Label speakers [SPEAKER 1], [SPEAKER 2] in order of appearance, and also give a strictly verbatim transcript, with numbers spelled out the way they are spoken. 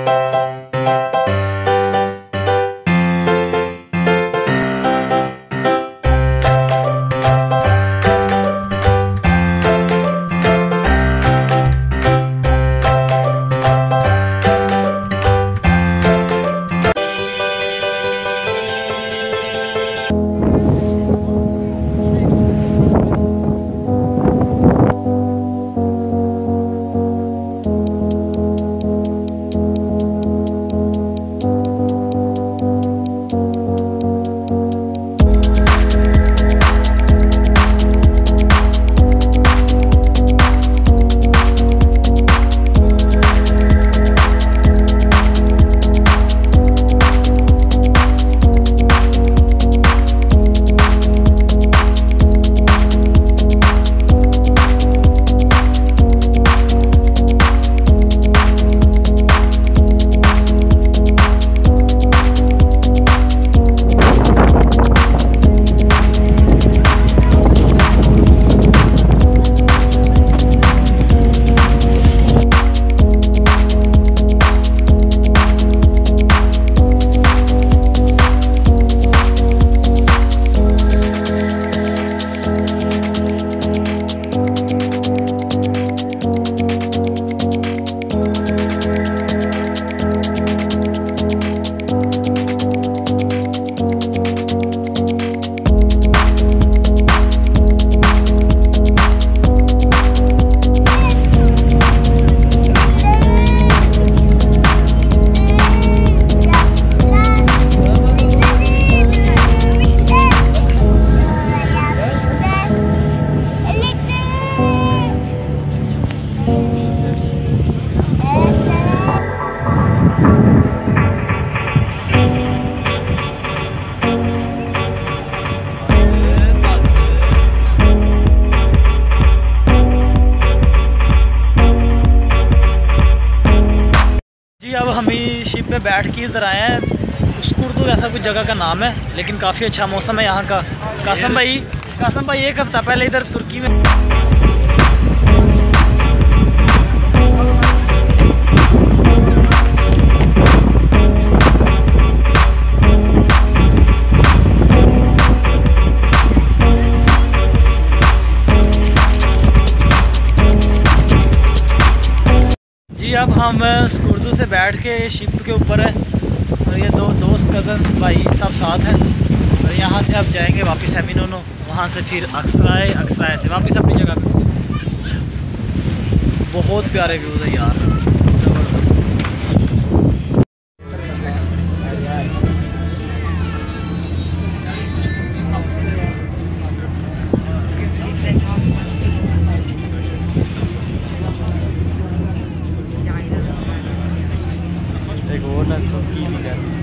[SPEAKER 1] अब हम ही शिप पे बैठ के इधर आए हैं। उसकुर्दू ऐसा कुछ जगह का नाम है, लेकिन काफ़ी अच्छा मौसम है यहाँ का। कासम भाई कासम भाई एक हफ़्ता पहले इधर तुर्की में जी। अब हम स्कुर्दू से बैठ के शिप के ऊपर है और ये दो दोस्त कज़न भाई सब साथ हैं और यहाँ से अब जाएंगे वापस एमिनोनो, वहाँ से फिर अक्सराए, अक्सराए से वापस अपनी जगह पे। बहुत प्यारे व्यूज़ है यार, ज़बरदस्त। एक और ना की भी है।